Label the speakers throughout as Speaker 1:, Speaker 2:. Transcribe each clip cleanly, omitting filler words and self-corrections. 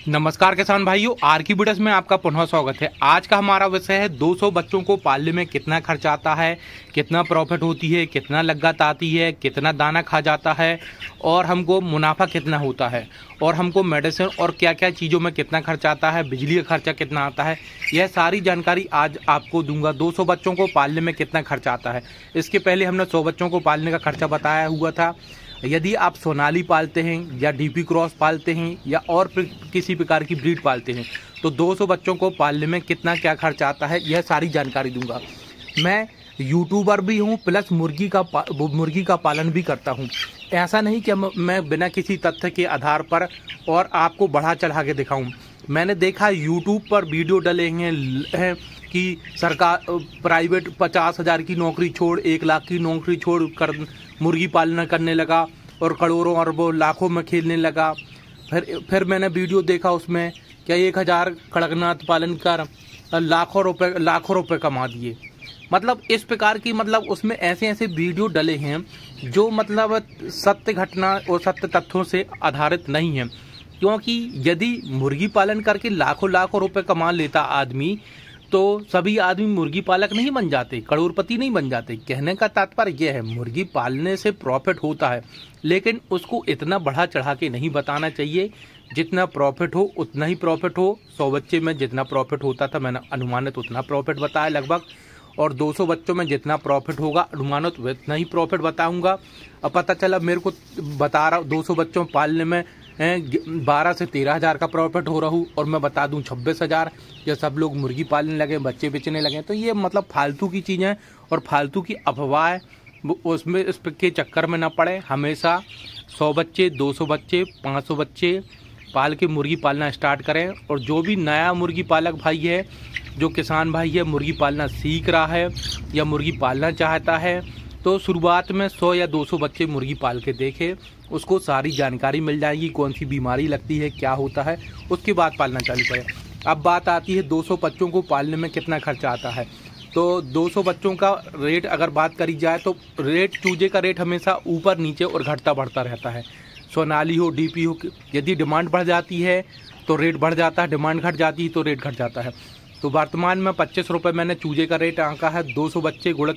Speaker 1: नमस्कार किसान भाइयों, आर की वीडियोस में आपका पुनः स्वागत है। आज का हमारा विषय है 200 बच्चों को पालने में कितना खर्च आता है, कितना प्रॉफिट होती है, कितना लागत आती है, कितना दाना खा जाता है और हमको मुनाफा कितना होता है और हमको मेडिसिन और क्या क्या चीज़ों में कितना खर्च आता है, बिजली का खर्चा कितना आता है, यह सारी जानकारी आज आपको दूंगा। 200 बच्चों को पालने में कितना खर्च आता है। इसके पहले हमने 100 बच्चों को पालने का खर्चा बताया हुआ था। यदि आप सोनाली पालते हैं या डीपी क्रॉस पालते हैं या और किसी प्रकार की ब्रीड पालते हैं तो 200 बच्चों को पालने में कितना क्या खर्च आता है, यह सारी जानकारी दूंगा। मैं यूट्यूबर भी हूं प्लस मुर्गी का पालन भी करता हूं। ऐसा नहीं कि मैं बिना किसी तथ्य के आधार पर और आपको बढ़ा चढ़ा के दिखाऊं। मैंने देखा यूट्यूब पर वीडियो डले हैं कि सरकार प्राइवेट 50,000 की नौकरी छोड़ 1 लाख की नौकरी छोड़ कर मुर्गी पालन करने लगा और करोड़ों अरबों लाखों में खेलने लगा। फिर मैंने वीडियो देखा, उसमें क्या 1000 कड़कनाथ पालन कर लाखों रुपए कमा दिए। मतलब इस प्रकार की उसमें ऐसे ऐसे वीडियो डले हैं जो सत्य घटना और सत्य तथ्यों से आधारित नहीं है। क्योंकि यदि मुर्गी पालन करके लाखों रुपए कमा लेता आदमी तो सभी आदमी मुर्गी पालक नहीं बन जाते, करोड़पति नहीं बन जाते। कहने का तात्पर्य यह है, मुर्गी पालने से प्रॉफिट होता है लेकिन उसको इतना बढ़ा चढ़ा के नहीं बताना चाहिए। जितना प्रॉफिट हो उतना ही प्रॉफिट हो। 100 बच्चे में जितना प्रॉफिट होता था मैंने अनुमानित उतना प्रॉफिट बताया लगभग, और 200 बच्चों में जितना प्रॉफिट होगा अनुमानित उतना ही प्रॉफिट बताऊंगा। अब पता चला मेरे को बता रहा 200 बच्चों पालने में 12 से 13,000 का प्रॉफिट हो रहा हूँ और मैं बता दूं 26,000। या सब लोग मुर्गी पालने लगे, बच्चे बेचने लगे, तो ये फालतू की चीज़ें और फालतू की अफवाह, उसमें इसके चक्कर में ना पड़े। हमेशा 100 बच्चे, 200 बच्चे, 500 बच्चे पाल के मुर्गी पालना स्टार्ट करें। और जो भी नया मुर्गी पालक भाई है, जो किसान भाई है, मुर्गी पालना सीख रहा है या मुर्गी पालना चाहता है, तो शुरुआत में 100 या 200 बच्चे मुर्गी पाल के देखे, उसको सारी जानकारी मिल जाएगी कौन सी बीमारी लगती है, क्या होता है, उसके बाद पालना चालू करें। अब बात आती है 200 बच्चों को पालने में कितना खर्चा आता है। तो 200 बच्चों का रेट अगर बात करी जाए तो चूजे का रेट हमेशा ऊपर नीचे और घटता बढ़ता रहता है। सोनाली हो, डीपी हो, यदि डिमांड बढ़ जाती है तो रेट बढ़ जाता है, डिमांड घट जाती है तो रेट घट जाता है। तो वर्तमान में 25 रुपये मैंने चूजे का रेट आंका है। 200 बच्चे गुणित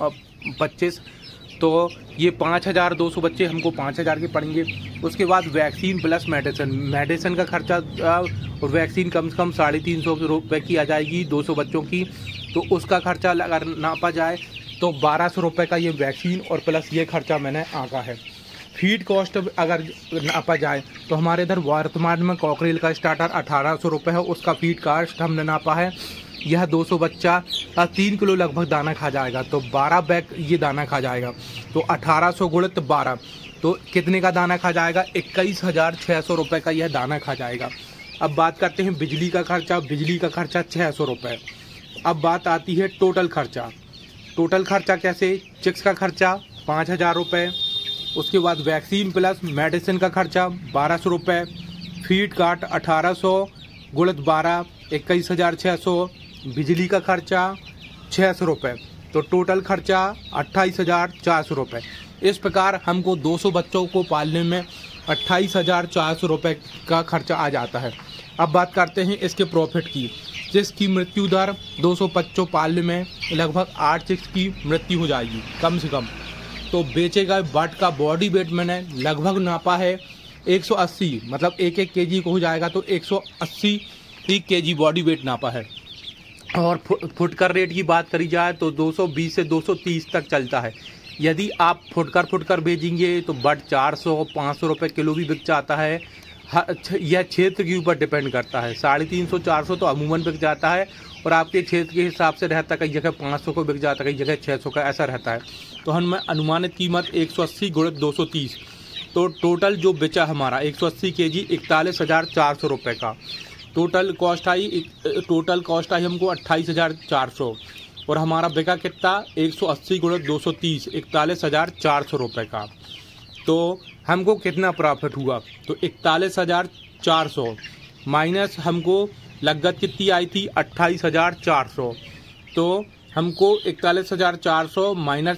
Speaker 1: 25, तो ये 5,000, 200 बच्चे हमको 5,000 के पड़ेंगे। उसके बाद वैक्सीन प्लस मेडिसिन का खर्चा और वैक्सीन कम से कम 350 रुपये की आ जाएगी 200 बच्चों की। तो उसका खर्चा अगर नापा जाए तो 1,200 रुपये का ये वैक्सीन और प्लस ये खर्चा मैंने आंका है। फीड कॉस्ट अगर नापा जाए तो हमारे इधर वर्तमान में कॉकरेल का स्टार्टर 1,800 रुपये है, उसका फीड कॉस्ट हमने नापा है। यह 200 बच्चा 3 किलो लगभग दाना खा जाएगा, तो 12 बैग ये दाना खा जाएगा। तो 1,800 गुणित 12 तो कितने का दाना खा जाएगा? 21,600 रुपये का यह दाना खा जाएगा। अब बात करते हैं बिजली का खर्चा। बिजली का खर्चा 600 रुपये। अब बात आती है टोटल खर्चा। टोटल खर्चा कैसे? चिक्स का खर्चा 5,000 रुपये, उसके बाद वैक्सीन प्लस मेडिसिन का खर्चा 1,200 रुपये, फीड काट 1,800 गुणित 12 21,600, बिजली का खर्चा 600 रुपये, तो टोटल खर्चा 28,400 रुपये। इस प्रकार हमको 200 बच्चों को पालने में 28,400 रुपये का खर्चा आ जाता है। अब बात करते हैं इसके प्रॉफिट की। जिसकी मृत्यु दर 200 बच्चों पालने में लगभग 8 चिक्स की मृत्यु हो जाएगी कम से कम। तो बेचे गए बट का बॉडी वेट मैंने लगभग नापा है 180, मतलब 1-1 केजी को हो जाएगा, तो 180 केजी बॉडी वेट नापा है। और फुटकर रेट की बात करी जाए तो 220 से 230 तक चलता है। यदि आप फुटकर भेजेंगे तो बट 400-500 रुपये किलो भी बिक जाता है। यह क्षेत्र के ऊपर डिपेंड करता है। 350-400 तो अमूमन बिक जाता है और आपके क्षेत्र के हिसाब से रहता है, कई जगह 500 को बिक जाता है, कई जगह 600 का, ऐसा रहता है। तो हमें अनुमानित कीमत 180 गुणित 230, तो टोटल जो बेचा हमारा 180 केजी 41,400 रुपये का टोटल कॉस्ट आई हमको 28,400, और हमारा बिका कितना 180 गुणित 230 41,400 रुपये का। तो हमको कितना प्रॉफिट हुआ? तो 41,400 माइनस हमको लागत कितनी आई थी 28,400, तो हमको 41,400 माइनस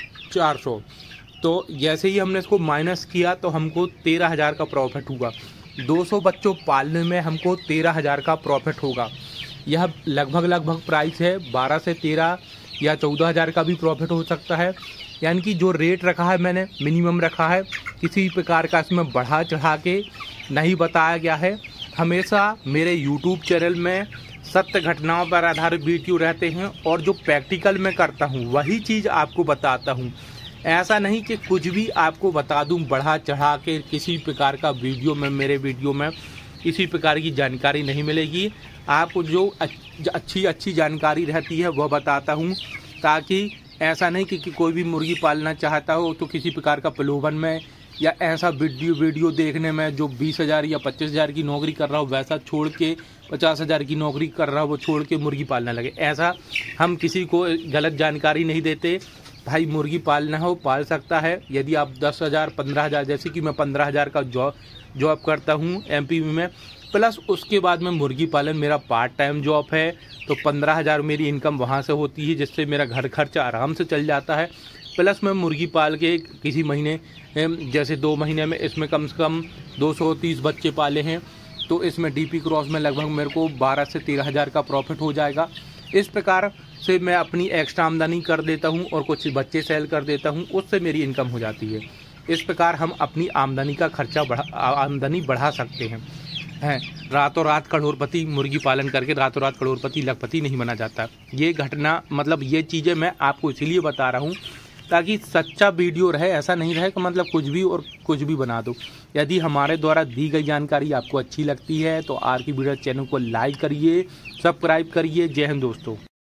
Speaker 1: 28,400, तो जैसे ही हमने इसको माइनस किया तो हमको 13,000 का प्रॉफिट हुआ। 200 बच्चों पालने में हमको 13,000 का प्रॉफिट होगा। यह लगभग प्राइस है 12 से 13 या 14,000 का भी प्रॉफिट हो सकता है। यानी कि जो रेट रखा है मैंने मिनिमम रखा है, किसी प्रकार का इसमें बढ़ा चढ़ा के नहीं बताया गया है। हमेशा मेरे यूट्यूब चैनल में सत्य घटनाओं पर आधारित वीडियो रहते हैं और जो प्रैक्टिकल में करता हूँ वही चीज़ आपको बताता हूँ। ऐसा नहीं कि कुछ भी आपको बता दूँ बढ़ा चढ़ा के। किसी प्रकार का वीडियो में, मेरे वीडियो में किसी प्रकार की जानकारी नहीं मिलेगी। आपको जो अच्छी जानकारी रहती है वह बताता हूँ, ताकि ऐसा नहीं कि कोई भी मुर्गी पालना चाहता हो तो किसी प्रकार का प्रलोभन में या ऐसा वीडियो देखने में जो 20,000 या 25,000 की नौकरी कर रहा हो वैसा छोड़ के 50,000 की नौकरी कर रहा हो वो छोड़ के मुर्गी पालना लगे। ऐसा हम किसी को गलत जानकारी नहीं देते। भाई मुर्गी पालना हो पाल सकता है। यदि आप 10,000 15,000, जैसे कि मैं 15,000 का जॉब करता हूँ एमपी में, प्लस उसके बाद में मुर्गी पालन मेरा पार्ट टाइम जॉब है, तो 15,000 मेरी इनकम वहाँ से होती है, जिससे मेरा घर खर्चा आराम से चल जाता है। प्लस मैं मुर्गी पाल के किसी महीने, जैसे 2 महीने में इसमें कम से कम 230 बच्चे पाले हैं, तो इसमें डीपी क्रॉस में लगभग मेरे को 12 से 13,000 का प्रॉफिट हो जाएगा। इस प्रकार से मैं अपनी एक्स्ट्रा आमदनी कर देता हूँ और कुछ बच्चे सेल कर देता हूँ, उससे मेरी इनकम हो जाती है। इस प्रकार हम अपनी आमदनी का खर्चा आमदनी बढ़ा सकते हैं। रातों रात करोड़पति मुर्गी पालन करके रातों रात करोड़पति लखपति नहीं बना जाता। ये घटना मतलब ये चीज़ें मैं आपको इसीलिए बता रहा हूँ ताकि सच्चा वीडियो रहे। ऐसा नहीं रहे कि मतलब कुछ भी और कुछ भी बना दो। यदि हमारे द्वारा दी गई जानकारी आपको अच्छी लगती है तो आर की वीडियो चैनल को लाइक करिए, सब्सक्राइब करिए। जय हिंद दोस्तों।